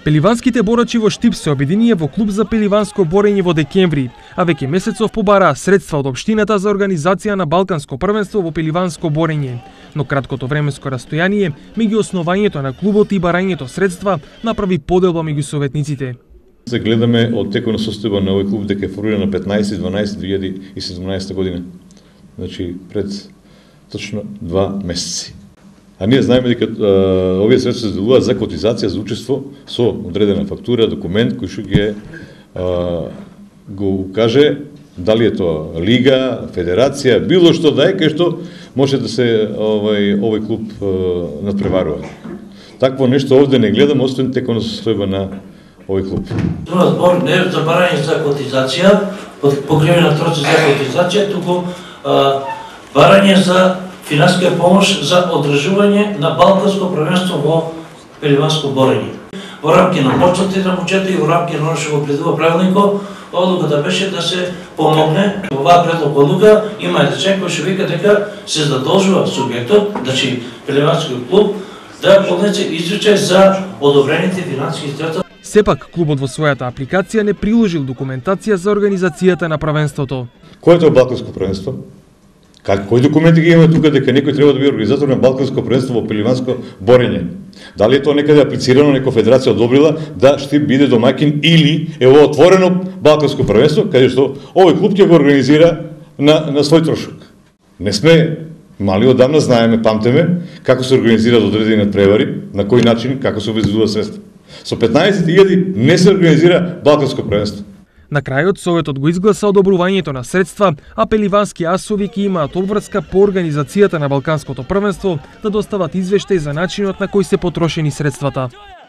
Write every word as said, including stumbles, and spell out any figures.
Пеливанските борачи во Штип се обединија во клуб за пеливанско борење во декември, а веќе месецов побараа средства од општината за организација на Балканско првенство во пеливанско борење. Но краткото временско растојание меѓу основањето на клубот и барањето средства направи поделба меѓу советниците. Се гледаме од текот на состојба на овој клуб дека е формиран на петнаесет дванаесет две илјади и седумнаесетта година. Значи пред точно два месеци. А ние знаеме дека овие средства се делуваат за котизација за учество со одредена фактура, документ кој што ги го укаже дали е тоа лига, федерација, било што да е кај што може да се овој овој клуб надпреварува. Такво нешто овде не гледам освен текот на состојба на овој клуб. Тоа збор не е за барање за котизација, покривена процес за котизација, туку барање за финансиска помош за одржување на Балканско првенство во пеливанско борење. Во рамки на почетот на буџетот и во рамки на оно што го предвидува правилникот, одлуката беше да се помогне. Оваа предлог одлука има речен кој што вика дека се задолжува субјектот, значи пеливанскиот клуб, да поднесе извештај за одобрените финансиски средства. Сепак клубот во својата апликација не приложил документација за организацијата на првенството. Кој е тоа Балканско првенство? Как, кои документи ги имаме тука дека некој треба да биде организатор на Балканско првенство во пеливанско борење? Дали е тоа некаде аплицирано, некоја федерација одобрила да Штип биде домаќин или е во отворено Балканско првенство, каде што овој клуб ќе го организира на, на свој трошок? Не сме мали, одамна знаеме, памтеме како се организираат одредени надпревари, на кој начин, како се обезбедуваат средства. Со петнаесет илјади не се организира Балканско првенство. На крајот Советот го изгласа одобрувањето на средства, а пеливански асови ќе имаат обврска по организацијата на Балканското првенство да достават извештај за начинот на кој се потрошени средствата.